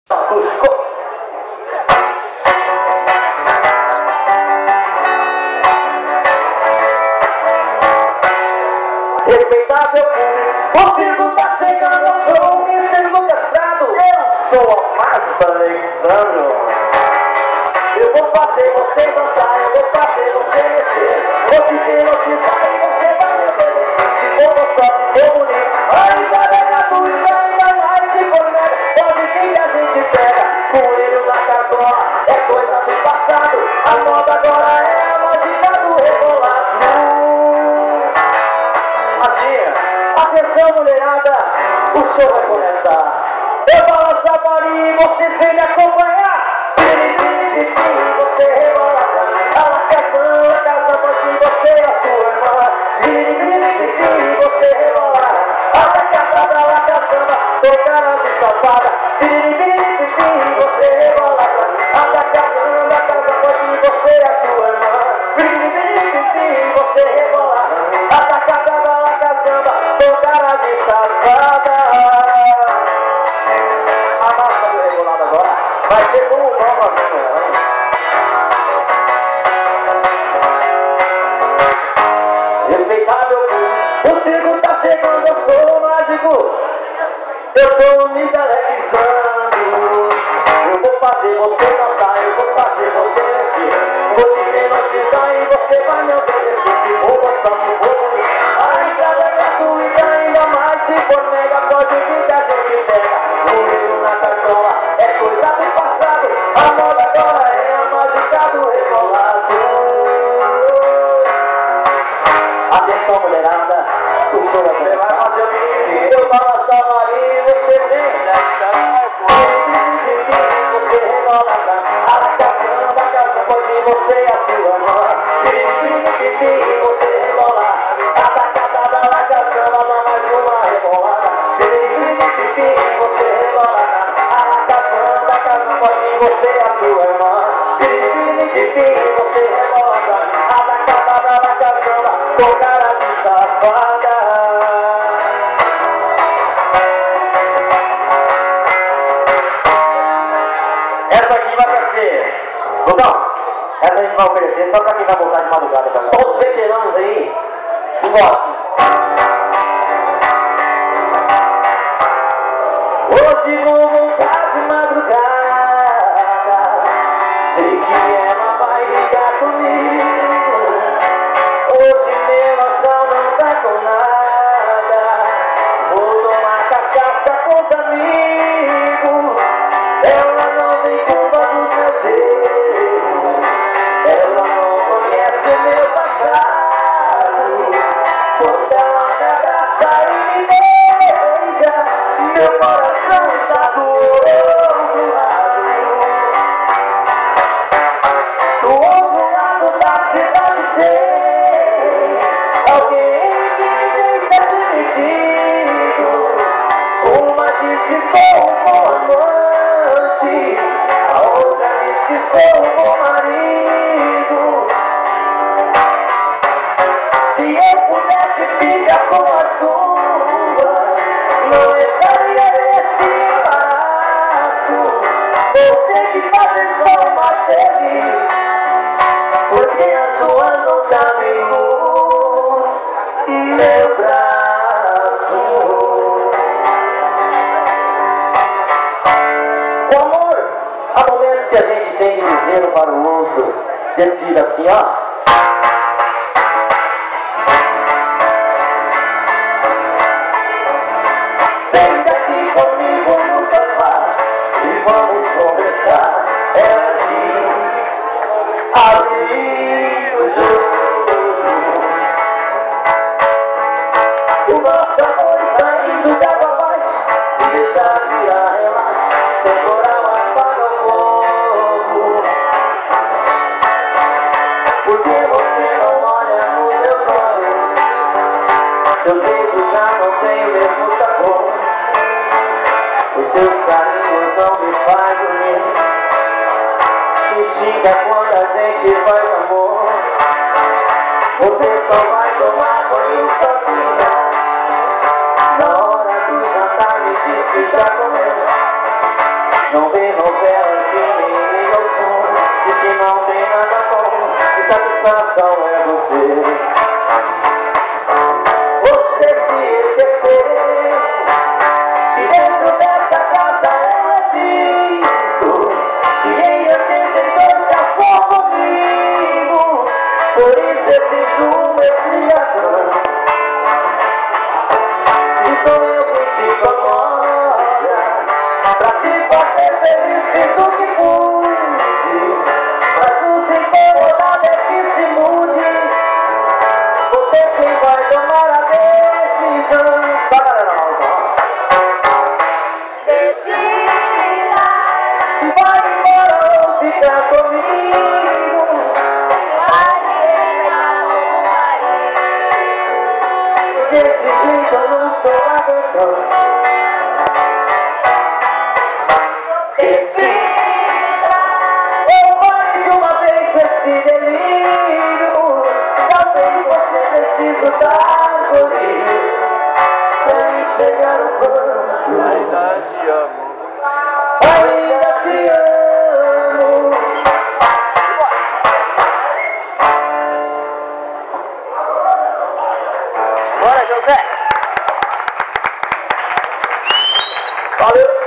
Acústico. Respeitável público, o circo tá chegando, eu sou o Mr. Lucas Prado. Eu sou o Márcio Alexandro. Eu vou fazer você dançar, eu vou fazer você mexer. Vou te hipnotizar e você vai me obedecer. Se for gostoso, se for bonito, ainda é gratuito, ainda mais se for mega. Pode vir que a gente pega. Coelho na cartola é coisa do passado. A moda agora é a mágica do rebolado. Assim, atenção mulherada, o show vai começar. Eu balanço a bolinha e vocês vêm me acompanhar. Você rebola pra mim, a lacação, a casa pode você e a sua irmã. Você rebola, a tacada da lacação, tô cara de safada. Você rebola pra mim, a tacada da casa pode você e a sua irmã. Você rebola, a tacada da lacação, tô cara de safada. A máscara do rebolado agora vai ser como o prova mesmo. Respeitável público, o circo tá chegando, eu sou o mágico. Eu sou o Mr. Alexandro. Eu vou fazer você dançar, eu vou fazer você mexer. Vou te hipnotizar e você vai me obedecer. Se for gostar, se for bonito, a entrada é gratuita, ainda mais se for mega. Pode vir que a gente pega. Coelho na cartola é coisa do passado. A moda agora é a mágica do rebolado. Atenção mulherada, o show você vai fazer o que eu balanço a varinha e você vem. Você rebola pra mim, a casa pode você e a sua irmã. Você rebola, a tacada da lacação, dá mais uma rebolada. Você rebola, a lacação da casa pode você e a sua irmã. Você rebola pra mim, a tacada da lacação, com cara de safada. Essa aqui vai pra ser. Botão, essa a gente vai oferecer só pra quem vai voltar de madrugada também. Só os veteranos aí. Vambora. Hoje vou voltar de madrugada. Sei que ela vai brigar comigo. Hoje meu astral não tá com nada. Vou tomar cachaça com os amigos. Ela não tem culpa dos meus erros. Ela não conhece o meu passado. Quando ela me abraça e me beija, meu coração está do outro lado. Do outro lado da cidade tem alguém que me deixa demitido. Uma diz que sou um bom amante, a outra diz que sou um bom marido. Se eu pudesse ficar com as duas, não estaria nesse embaraço. Vou ter que fazer só uma feliz, porque as duas não cabem nos meus braços. O amor, há momentos que a gente tem que dizer um para o outro, decida assim, ó. Sente aqui comigo no sofá e vamos conversar. Ela diz, abrir o jogo. O nosso amor está indo de água abaixo. Se deixar virar, relaxa. Temporal apaga o fogo. Porque você não olha nos meus olhos. Seus beijos já não têm o mesmo sabor. Os seus carinhos não me fazem dormir. Me xinga quando a gente faz amor. Você só vai tomar banho sozinha. Na hora do jantar me diz que já comeu. Não vê novelas de mim no som. Diz que não tem nada bom, que satisfação é você. Você se esqueceu que dentro dessa casa eu existo, que em 82 casou comigo. Por isso exijo uma explicação. Se sou eu que te incomoda, pra te fazer feliz fiz o que pude, mas nos incomodar é que se mude. Você quem vai tomar a decisão. Só galera nova. Decida se vai embora ou ficar comigo. Desse jeito eu não estou aguentando. Decida ou pare de uma vez com esse delírio. Talvez você precise usar colírio pra enxergar o quanto ainda te amo. Ainda te amo. Bora, José! Valeu!